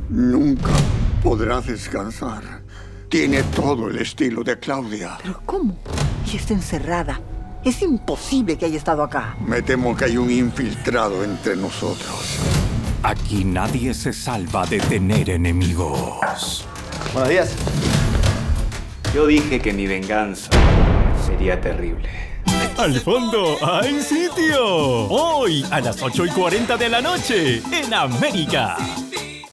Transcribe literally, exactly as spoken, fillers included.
Nunca podrá descansar. Tiene todo el estilo de Claudia. ¿Pero cómo? Y está encerrada. Es imposible que haya estado acá. Me temo que hay un infiltrado entre nosotros. Aquí nadie se salva de tener enemigos. Buenos días. Yo dije que mi venganza sería terrible. Al fondo hay sitio. Hoy a las ocho y cuarenta de la noche en América.